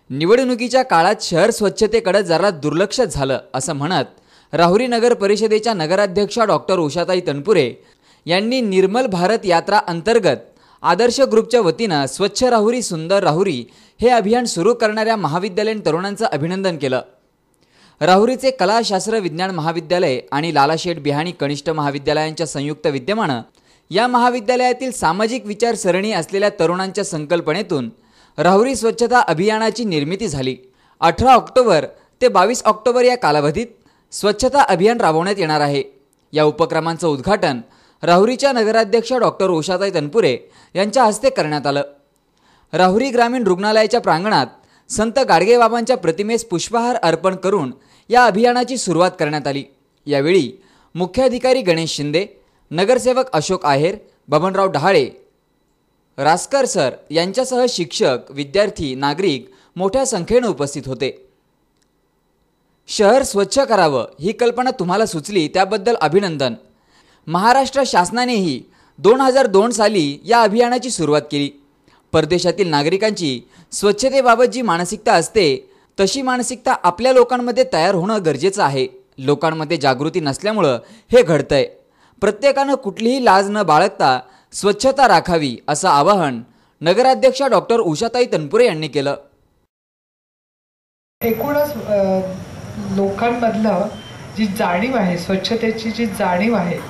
निवडणुकीच्या काळात शहर स्वच्छतेकडे जरा दुर्लक्ष झालं असं म्हणत राहुरी नगर परिषदेच्या नगराध्यक्षा डॉक्टर उषाताई तनपुरे यांनी निर्मल भारत यात्रा अंतर्गत आदर्श ग्रुपच्या वतीनं स्वच्छ राहुरी सुंदर राहुरी हे अभियान सुरू करणाऱ्या महाविद्यालयीन तरुणांचं अभिनंदन केलं। राहुरीचे कला शास्त्र विज्ञान महाविद्यालय आणि लालाशेठ बिहाणी कनिष्ठ महाविद्यालयांच्या संयुक्त विद्यमानं या महाविद्यालयातील सामाजिक विचारसरणी असलेल्या तरुणांच्या संकल्पनेतून राहुरी स्वच्छता अभियानाची निर्मिती झाली। 18 ऑक्टोबर ते 22 ऑक्टोबर या कालावधीत स्वच्छता अभियान राबवण्यात येणार आहे। या उपक्रमांचं उद्घाटन राहुरीच्या नगराध्यक्ष डॉक्टर उषाताई तनपुरे यांच्या हस्ते करण्यात आलं। राहुरी ग्रामीण रुग्णालयाच्या प्रांगणात संत गाडगेबाबांच्या प्रतिमेस पुष्पहार अर्पण करून या अभियानाची सुरुवात करण्यात आली। यावेळी मुख्याधिकारी गणेश शिंदे, नगरसेवक अशोक आहेर, बबनराव डहाळे, रासकर सर यांच्यासह शिक्षक, विद्यार्थी, नागरिक मोठ्या संख्येने उपस्थित होते। शहर स्वच्छ करावं ही कल्पना तुम्हाला सुचली त्याबद्दल अभिनंदन। महाराष्ट्र शासनानेही 2002 साली या अभियानाची सुरुवात केली। परदेशातील नागरिकांची स्वच्छतेबाबत जी मानसिकता असते तशी मानसिकता आपल्या लोकांमध्ये तयार होणं गरजेचं आहे। लोकांमध्ये जागृती नसल्यामुळे हे घडतंय। प्रत्येकानं कुठलीही लाज न बाळगता स्वच्छता राखावी असं आवाहन नगराध्यक्षा डॉक्टर उषाताई तनपुरे यांनी केलं। एकूणच लोकांमधलं जी जाणीव आहे, स्वच्छतेची जी जाणीव आहे,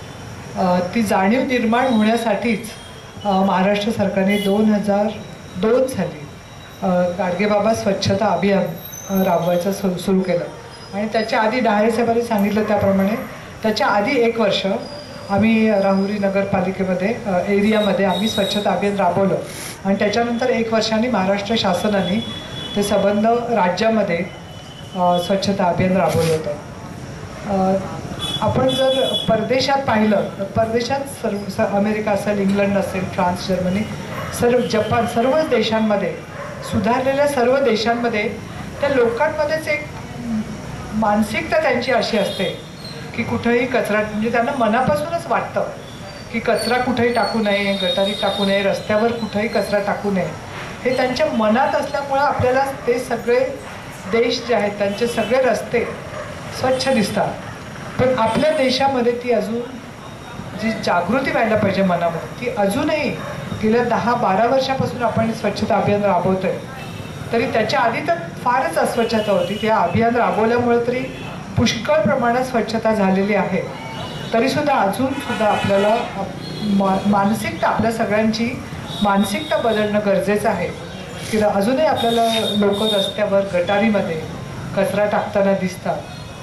ती जाणीव निर्माण होण्यासाठीच महाराष्ट्र सरकारने 2002 साली गाडगेबाबा स्वच्छता अभियान राबवायचं सुरू केलं। आणि त्याच्या आधी डहाळे साहेबांनी सांगितलं त्याप्रमाणे त्याच्या आधी 1 वर्ष आम्ही राहुरी नगरपालिकेमध्ये एरियामध्ये आम्ही स्वच्छता अभियान राबवलं आणि त्याच्यानंतर 1 वर्षांनी महाराष्ट्र शासनाने ते संबंध राज्यामध्ये स्वच्छता अभियान राबवलं होतं। आपण जर परदेशात पाहिलं तर परदेशात अमेरिका असेल, इंग्लंड असेल, फ्रान्स, जर्मनी, जपान सर्वच देशांमध्ये, सुधारलेल्या सर्व देशांमध्ये त्या लोकांमध्येच एक मानसिकता त्यांची अशी असते की कुठेही कचरा, म्हणजे त्यांना मनापासूनच वाटतं की कचरा कुठेही टाकू नये, गटारीत टाकू नये, रस्त्यावर कुठेही कचरा टाकू नये, हे त्यांच्या मनात असल्यामुळं आपल्याला ते सगळे देश जे आहेत त्यांचे सगळे रस्ते स्वच्छ दिसतात। पण आपल्या देशामध्ये ती अजून जी जागृती व्हायला पाहिजे मनामध्ये, ती अजूनही गेल्या 10-12 वर्षापासून आपण स्वच्छता अभियान राबवतोय। तरी त्याच्या आधी तर फारच अस्वच्छता होती। त्या अभियान राबवल्यामुळे तरी पुष्कळ प्रमाणात स्वच्छता झालेली आहे। तरीसुद्धा अजूनसुद्धा आपल्याला मानसिकता, आपल्या सगळ्यांची मानसिकता बदलणं गरजेचं आहे की अजूनही आपल्याला लोक रस्त्यावर गटारीमध्ये कचरा टाकताना दिसतात।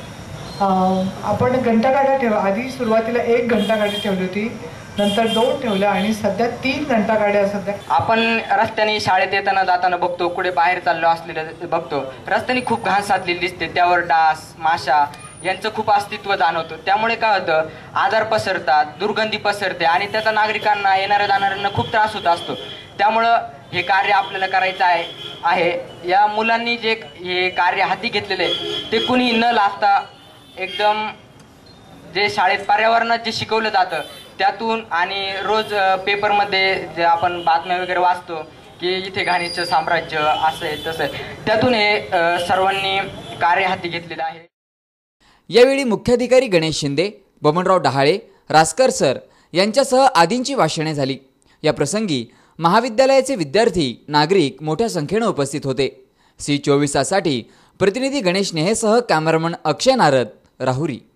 आपण घंटागाड्या ठेवा, आधी सुरुवातीला 1 घंटागाडी ठेवली होती, नंतर 2 ठेवल्या आणि सध्या 3 घंटागाड्या सध्या आपण रस्त्याने शाळेत येताना जाताना बघतो, कुठे बाहेर चाललो असलेलं बघतो, रस्त्याने खूप घाण साचलेली दिसते, त्यावर डास, माशा यांचं खूप अस्तित्व जाणवतं। त्यामुळे काय होतं, आजार पसरतात, दुर्गंधी पसरते आणि त्याचा नागरिकांना, येणाऱ्या जाणाऱ्यांना खूप त्रास होत असतो। त्यामुळं हे कार्य आपल्याला करायचं आहे। या मुलांनी जे हे कार्य हाती घेतलेले ते कुणी न लाजता एकदम जे शाळेत पर्यावरणात जे शिकवलं जातं त्यातून आणि रोज पेपरमध्ये जे आपण बातम्या वगैरे वाचतो की इथे घाणीचं साम्राज्य असं आहे तसं आहे, त्यातून हे सर्वांनी कार्य हाती घेतलेलं आहे। यावेळी मुख्याधिकारी गणेश शिंदे, बबनराव डहाळे, रासकर सर यांच्यासह आदींची भाषणे झाली। या प्रसंगी महाविद्यालयाचे विद्यार्थी, नागरिक मोठ्या संख्येने उपस्थित होते। C24 साठी प्रतिनिधी गणेश नेहेसह कॅमेरामन अक्षय नारद, राहुरी।